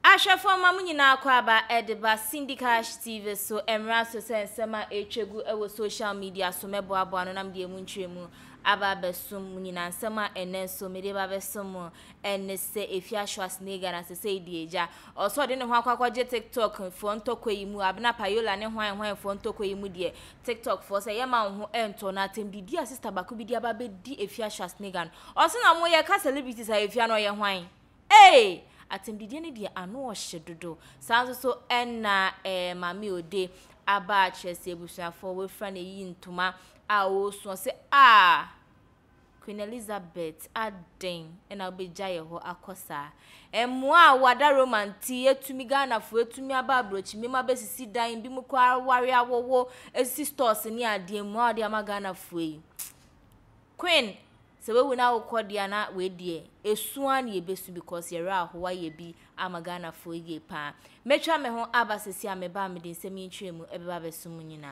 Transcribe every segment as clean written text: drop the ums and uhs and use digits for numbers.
Ashafo mamunyi na akwaba edeba Syndicash TV so emra so sensema etwegu ewo social media so meboabo ano nam de mu ntwemu aba besum munyina nsema enenso mede ba besum enese efia Schwarzenegger na sese dieja oso de ne ho akwakwaje TikTok fo ntokwa yimu abna payola ne hwan fo ntokwa yimu de TikTok fo se yema ho ento na temdidi sister bako bi dia ba be di efia Schwarzenegger oso na mo ye ka celebrities a efia no ye hwan atemdidi ne de ano ohyedodo sanso so enna mami ode aba chese ebusuafo we fra na yi ntoma a o so se Queen Elizabeth aden ena obeja ye ho akosa emua wada romanti etumi Ghana fo etumi aba abrochi mema besisi dan bi mu kwa ware awowo esisi stores ni ade mu ade ama Ghana fo yi Queen se we na ukodia na we die esuan ye besu because ye ra ho wa ye bi amagana fo ye pa metwa me ho abasesi ameba me de nsemi ntwemu ebeba besu munyina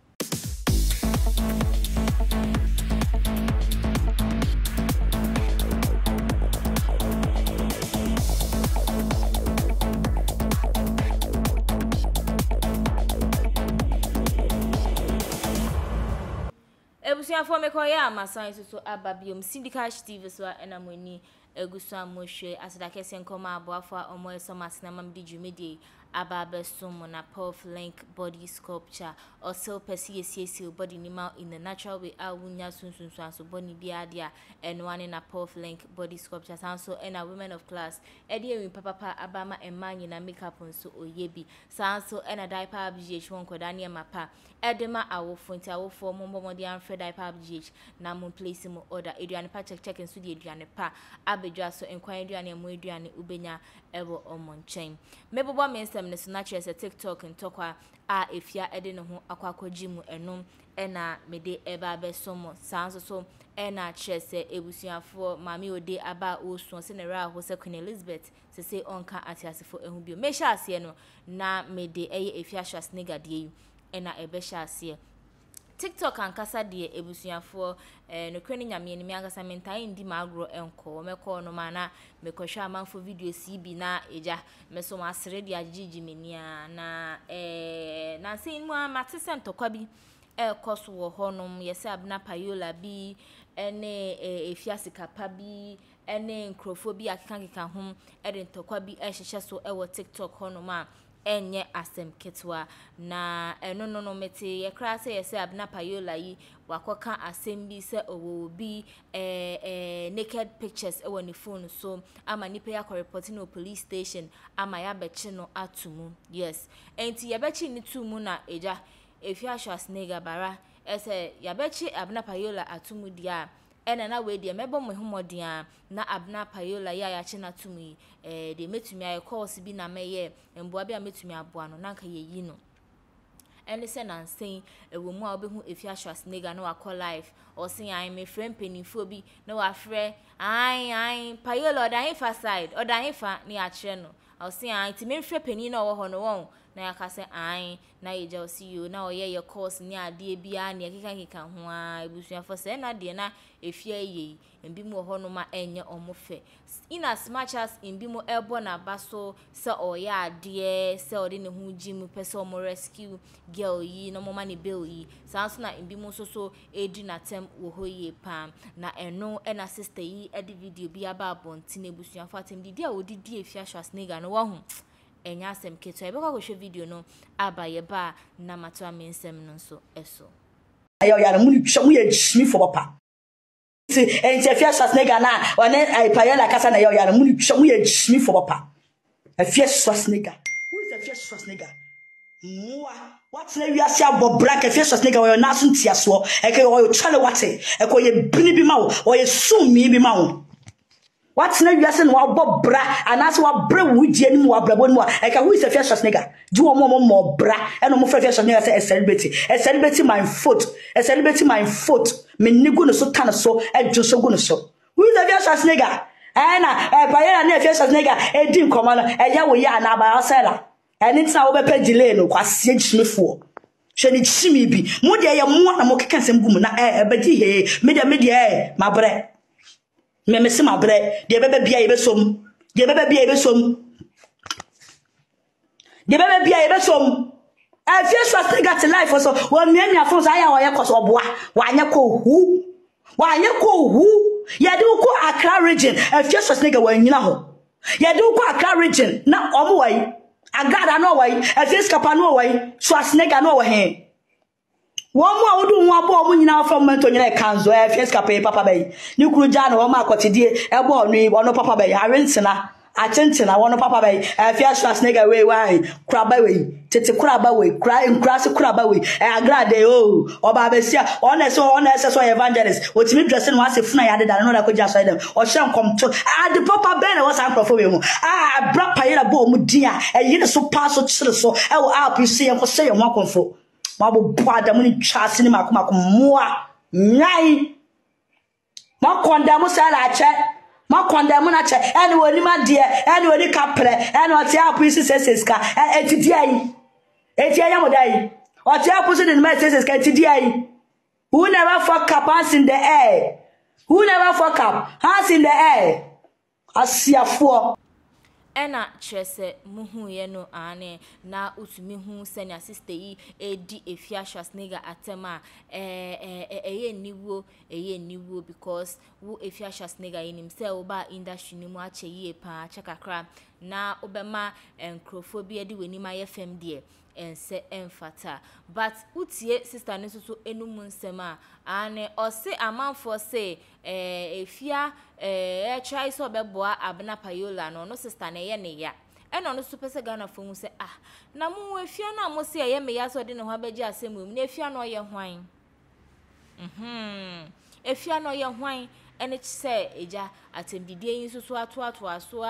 Ebusuafo mekoya masan so ababiom Syndicash TV so enamoni egusu amohwe asadakese nkoma aboafo omo eso masna mamdi jumedi ababesum na Puff Link body sculpture or so persi body nima in the natural way awunya sunsunsu so body biadia and one in a Puff Link body sculpture so and a women of class edi papa abama emanyi na makeup so oyebi so and a diaper abgh won kodani mapa edema awofo nti awofo mombo de anfre diaper abgh na mo place mo order eduane pa check nso de eduane pa abedwa so enkwan eduane mo eduane ubenya ewo omonchen mebobo mensem ne so na chese TikTok ntokwa efia ede ne ho akwakojimu enum ena mede eba besomo sanso so ena chese ebusuafo mami ode aba osuo se ne ra ho se Queen Elizabeth se se onka atiasefo ehu bio mesha ase no na mede eye efia Schwarzenegger de ena ebesha ase TikTok ankasa de ebusuafo no kwani nyame ni ankasa mentai ndi magro enko meko no mana mekohwa amanfo video CB na eja meso masere de agigi menia na sei mu amatese ntokwa bi koso wo honom yesa abna payola bi ene efiase kapa bi ene nkrofo bi akeka hom ede ntokwa bi ehhehye so ewo TikTok honom a enye asem ketwa na no meti ye kra se yese abna payola yi wakoka asem bi se owo bi naked pictures ewo ni phone so ama nipa ya report no police station ama ya bechi no atumu yes enti ye bechi ni tumu na eja efia Schwarzenegger bara ese ya bechi abna payola atumu dia ena na we de mebo mo homodia na abna payola ya chi na tumi de metumi aye course bi na meye mboa bi a metumi aboa no nanka ye yi no ene se na nsen ewo mu a obehu efia Schwarzenegger na wakọ life o sin ai me friend penifo bi na wa frɛ ai payola odan fa side odan fa ni a kire no o sin ai ti me frɛ peni na wo ho no won na ya ka se ai na ye ja CEO na oye ye course ni ade bia na keka ho a ebusuafo se na de na efia ye mbi mu ho no ma enye omofe in as much as mbi mu ebo na baso se oye ade se ode ne hu jimu pese omo rescue girl yi no mo ma ne bill yi sanso na mbi mu so edi na tem wo ho ye pam na eno na sister yi edi video bi aba abonti na ebusuafo atem di a odidi efia Schwarzenegger no wo ho enya asem keto ebekwa go hwe video no abaye ba na mato amensem no so eso ayo ya na muni twa mu ye chimi fo papa ti enche fia Schwarzenegger na one payola kasa na yo ya na muni twa mu ye chimi fo papa fia Schwarzenegger who is the fia Schwarzenegger what na wi ase abobra ka fia Schwarzenegger wo na so ntiaso e ke wo chale wate e ko ye bini bi ma wo ye sumi bi ma wo what na wiase no abobra anase wa bra wudie ni mu wa brabo ni mu eka who is a fia Schwarzenegger do wo mo bra eno mo fia Schwarzenegger say a celebrity my foot me nigu no so tan so edwo so gu no so who is a fia Schwarzenegger na payola na fia Schwarzenegger edi nkoma no eya wo ya na ba osela eni tina wo be pagile no kwasie chimefo hwe ni chimi bi mu de ye mo na mo keka nsem gu mu na ebedi he media mabre me se mabre de bebe bia ye besom de bebe bia ye besom afie swasta got life so won me nya fon sa ya wo ye koso oboa wanye ko hu ye de ko Accra region afie swasta ga wanyina ho ye de ko Accra region na omo wai agada no wai afie skapa no wai swasta ga no wo he won mu awodu nwa bo omo nyina from mento nyina kanzo afie skapa papa bai ni kuru ja no wo ma akotedie ebo ono papa bai arensena Achentina wono papa bay afia swasnega we why kraba we tete kraba we cry in crass kraba we agrade o oba besia honest so evangelist otimi dressing was funa yade da no da ko jaso dem o hye kom to the papa ben was am profo we mu bra payela bo mu dia eyine so pass so chire so e wo app see en ko say yo makonfo mabo boada mu ni twase ni makomako moa nyai makonda mu sala ache ma condemn na che ene woni ma de ene woni kapre ene o te apusi seseska etidi ayi modai o te apusi de ma seseska etidi ayi who never fuck up hands in the air hands in the air asiafo ena chese muhu ye no ane na utumi hu senior sister yi edi efia Schwarzenegger atema eye niwo because wo efia Schwarzenegger yinim se wo ba industry ni mu ache yi pa chakakra na obema encrophobia di weni ma yefem de ense enfata but utie sister ne so enum nsema ane ose amanfo se efia try so beboa abna payola no sister ne ye ne ya eno no super se Ghana fo hu se na mu efia na mo se ye me ya so de ne ho abeji asemu na efia no ye hwan efia no ye hwan ene se eja atembidie yin so ato aso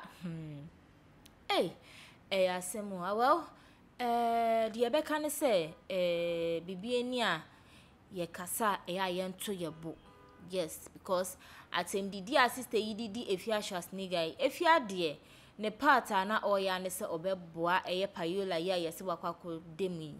asemu well the ebeka ne se bibie ni a ye kasa ye nto ye bo yes because atembidi sister yididi efia Schwarzenegger efia de ne part na oya ne se obeboa eye payola ya yesi wakwako demi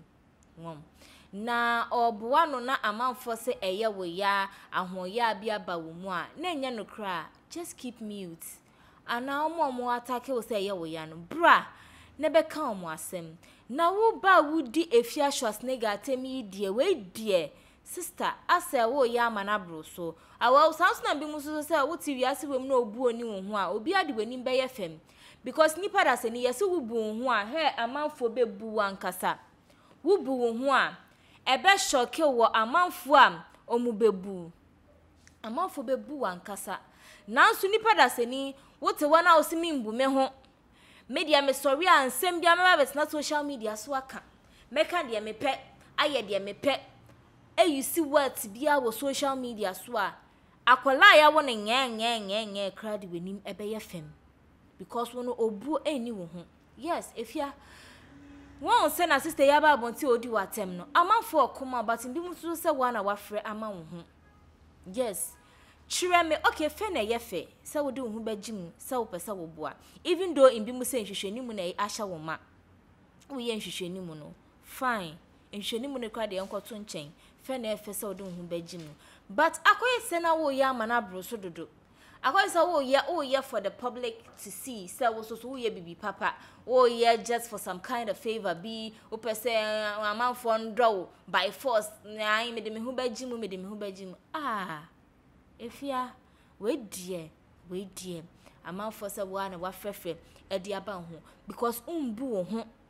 na oboa no na amanfo se eye wo ya ahoya bia ba wo mu a na enye no kra just keep mute ana omo attack wo se eye wo ya no bra ne beka omo asem na wo ba wudi efia Schwarzenegger atemi die we die sister ase wo ya manabro so awo sanso na bi muso se wo ti wiase wem na obu oni wo ho a obi ade wani be ye fem because nipa da se ni yesi wo bu wo ho a he amanfo be bu wankasa wo bu wo ho a ebe shoke wo amanfo a omu bebu amanfo be bu wankasa nanso nipa da se ni wo te wana osimi mbu me ho media me sorry ansem bia me ba na social media so aka meka de me pe aye de me pe you see what bia wo social media so a akola ya wo ne nye crowd wenim ebe ye fem because wono obu eni wo ho yes efia won se na sister ya ba bonti odi watem no amanfo okoma but ndi musu se wa na wafre ama wo ho yes chire me okay fe na ye fe se wo de wo ho bagim se wo pese wo boa even though in bi mu se nhwehwani mu na ahya wo ma wo ye nhwehwani mu no fine nhwehwani mu ne crowd ye nkoto nchen fe na efe se wo de wo ho bagim but akoye se na wo ya manabro so dodo akoye se wo ye for the public to see se wo so wo ye bibi papa wo ye just for some kind of favor be wo pese amanfo ndro by force na me de me ho bagim efia we die amanfo se wo na wa frefre e de aba ho because umbu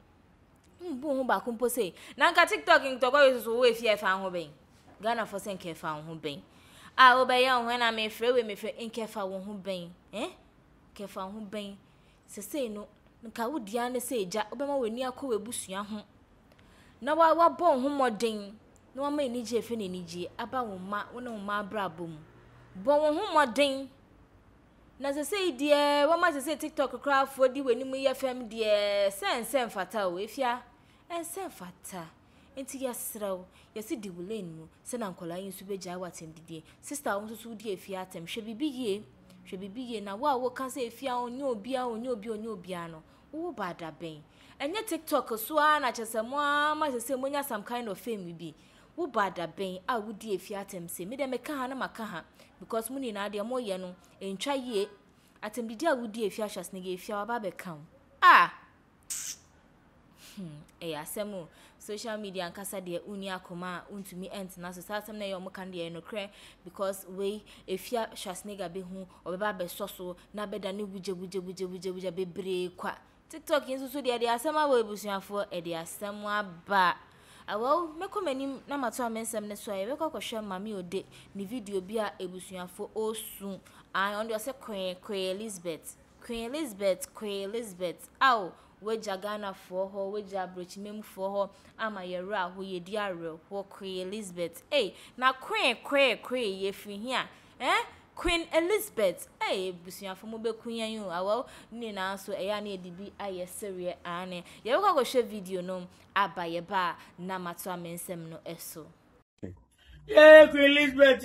ho ba kumpo say na nka TikTok ntoko so wo efia fa ho ben Ghana for sen kefa ho ben obeya ho na me frɛ nkefa wo ho ben kefa ho ben se no nka wo dia ne se eja obema wani akɔ webusua ho na wa bɔ ho moden na wa ma enije efe na enije aba wo ma wo na wo ma bra bom bɔ wo ho moden na se die wa ma se TikTok kra fo di wani mu ye fam die sen fata o efia sen fata enti yasraw yesi di wulen mu se na nkola yin su beja watem didie sister won so di efia atem hwe bibiye na wo ka se efia onye obi ano wo bada ben enye TikTok so na chesemo ma se monya some kind of fame bi wo bada ben a wo di efia atem se me de me ka ha na maka ha because muni na de mo ye no entwa ye atem didie a wo di efia Schwarzenegger efia wa ba be kan Asemu social media and kasa de uni akoma untumi entna so satem na yom kan de no kre because we efia Schwarzenegger be hu obeba be soso na beda ne buje bebre kwa TikTok yin so de asema we busuafo de asemu aba awo mekomani na mato amensem ne so ye bekokoshe mami ode ni video bi a ebusuafo osu on the say Queen Elizabeth aw weja Ghana for ho weja brochimem for ho ama yera ho ye diare ho Queen Elizabeth na Queen ye fi hia Queen Elizabeth busuafo mo be kunya yu awo ni na so eya na edibi aye serie ane ye ko go share video no abaye ba na mato amensem no eso Yeah, Queen Elizabeth,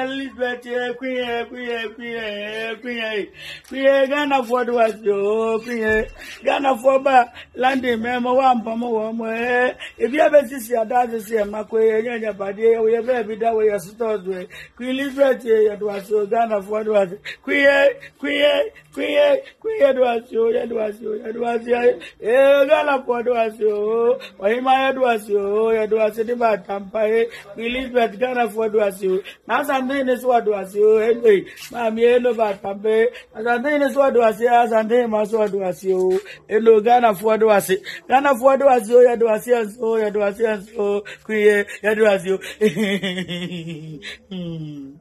Queen, Ghana for the was yo, Queen, Ghana for ba, landing memo one pomo, if you ever see your dad, see a macquay, and your body, we have every day where your stores way. Queen Elizabeth, it was your Ghana for the was Queen, it was you, Ghana for the was you, or him I was you, it was about Tampa, Queen Elizabeth. Ghana for was you. Now something is what was you. Anyway, Mammy, no bad campaign. And something is what was yours, and then must what was you. Hello, Ghana for was it. Ghana for was you, it was yes, oh, it was yes, oh, queer, it was you.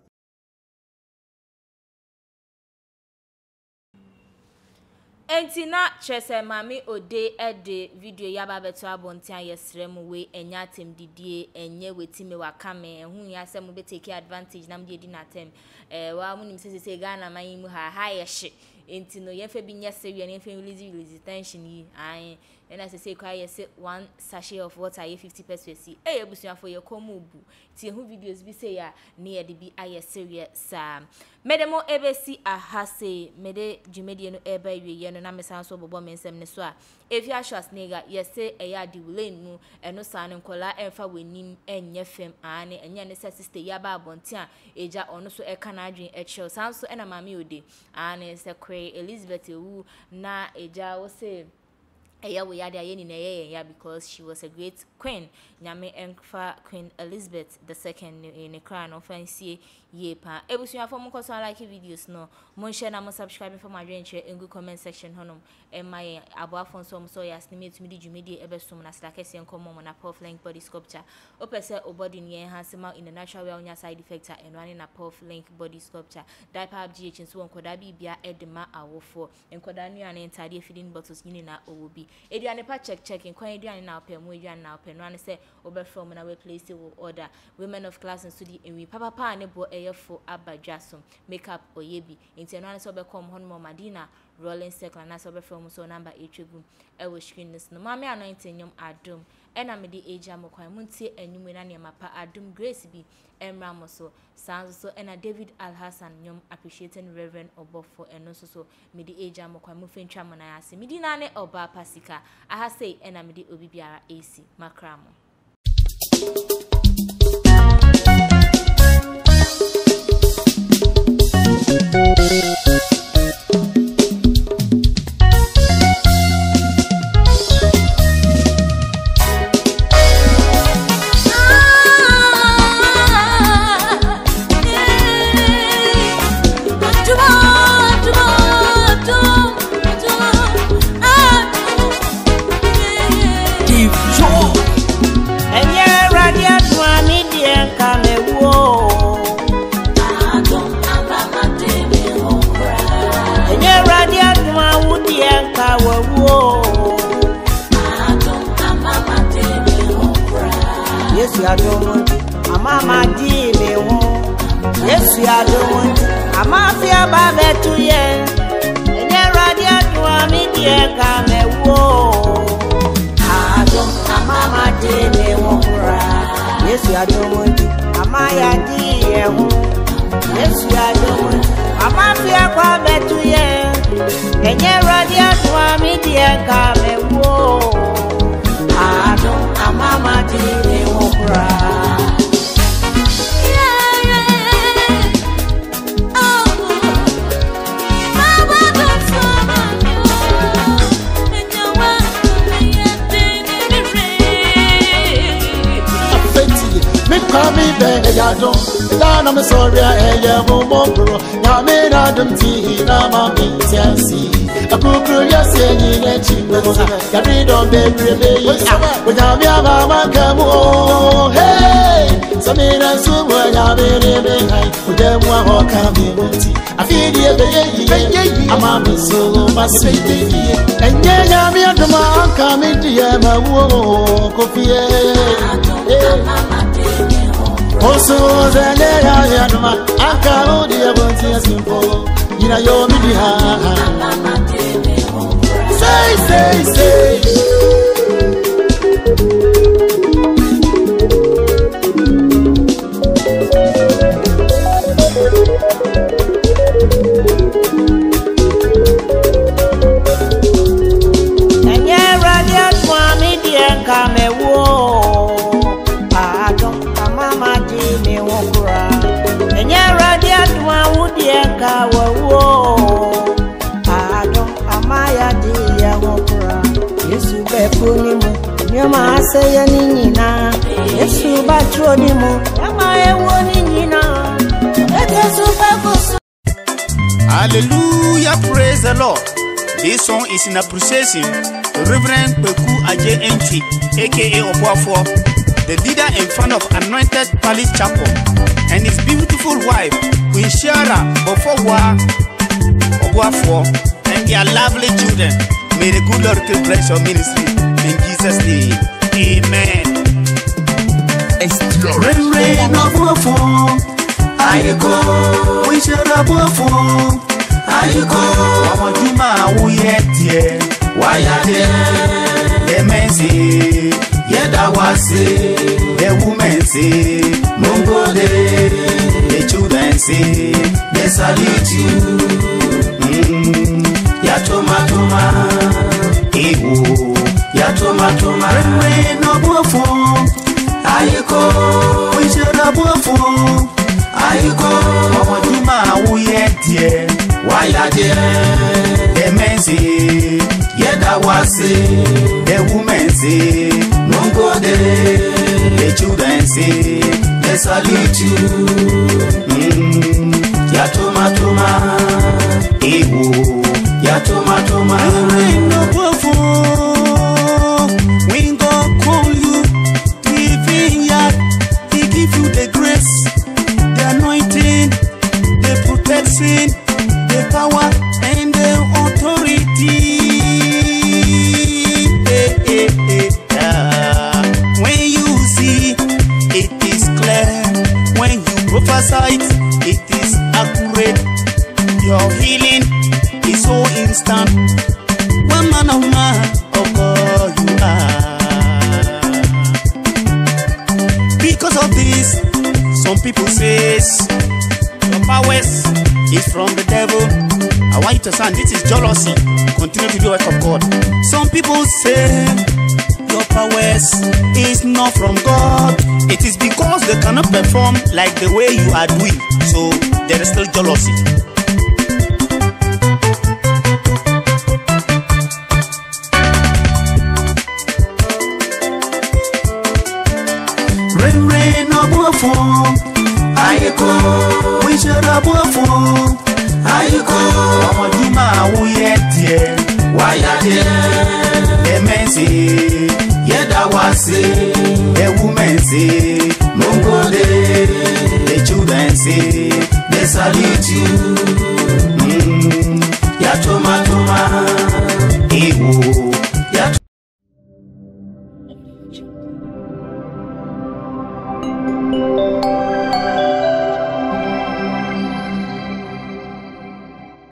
Entina chese mami ode ede video yaba beto abontia yesrem we enya tem didie enye wetime wakame ehun ya se mo be take advantage na mde di na tem wa munim se Ghana man mu ha yehye entino yefa bi nya sewe na yefa release tension yi an and as I say kwa yese 1 sachet of water ye 50 pesos si ebusuafo ye komubu ti ehu videos bi say ya na ye de bi aye sewe sa medemo ebesi ahase mede jumedie no eba wiye no na mesan so bobo mensem ne so a efia Schwarzenegger yese eya di lane mu eno san nkola emfa wenim enye fem ane enye ne sister ya ba abontia eja ono so eka na adwen echel san so ena mami ode ane se Queen Elizabeth wu na eja wo say eya we ya de na ya because she was a great queen nyame enfa Queen Elizabeth II in a crown of fancy ye pa ebusuafo mo koso like videos no mo share na mo subscribe for my join in good comment section honum my aboafo so ya snimate mi di jumedi ebesum na stakese nkomo na Puff Link body sculpture opese obody ni enhance ma in the natural way onya side effect and running na Puff Link body sculpture diaper GH so nkoda bibia edema awofo nkoda nu an entire feeding bottles nyini na owobi eduane pa check nkwan eduane na opemu eduane na openu an se obefrom na we place will order women of class and study and we papa ne bo for abadwasom makeup oyebi inteno an so be come honmo Madina rolling circle na so be from so number etwegu e wo screen this no mama anointing nyom adom ena me di age amokwan muntie anyume na ne mapa adom grace bi emra mo so sounds so ena David Alhassan nyom appreciating Reverend Obofo eno so me di age amokwan mu fentwa mo na ase me di na ne oba pasika aha say ena me di obi biara AC makramo Yes, you are doing. Mama di me home. Yes, you are doing. Amafia babe to ye. Enye radia to me die kame wo. Adom mama di me home. Yes, you are doing. Amaya di ye home. Yes, you are doing. Amafia babe to ye. Enye radia to me die kame wo. Adom mama di me home. mi be ya don da na me sorry eye mo bro na me na dum ti na ma mi tiasi akukuru ya se ni na chi me ya ri don be be wo ya mi aba ma kamu hey so me na su mo ya be be hai wo de mo ho ka mi ti afidi e be yi ama mi so ma se de enye ya mi aduma ka mi di e ma wo ko fie also zene ya aduma aka o di e bon ti simple yina yo mi di ha say say any na yesu ba troni mo ama ewo ni na Hallelujah, praise the Lord. This song is in appreciation to Reverend Peku Aje Enti, aka Obuafo, the leader and founder of Anointed Palace Chapel, and his beautiful wife Queen Shara Bofowa Obuafo, and their lovely children. May the good Lord bless your ministry in Jesus' name. Amen. Rain of waffle, I go. We should have waffle, I go. I want you, my yet, why are there? The men say, yet I was say, the women say, Mungo day, the children say, they salute you. Yatoma, Ewo. Yatoma, rain of waffle, I go. We should have waffle, I go. I want you, my yet, why are there? The men say, yet I was say, the women say, Mungo day, the children say, they salute you. Yatoma, Ewo. Yatoma, rain of waffle. We go call you, giving ya, he give you the grace, the anointing, the protection, the power, and the authority. When you see, it is clear. When you prophesy, it is accurate. Your healing is so instant. One man of man, oh God, you are. Because of this, some people says your powers is from the devil. I want you to understand, this is jealousy. Continue to do the work of God. Some people say your powers is not from God. It is because they cannot perform like the way you are doing. So there is still jealousy. Rain of waffle, I go. We should have waffle, I go. I want you, my yet, why are there? The men say, yet I was say, the women say,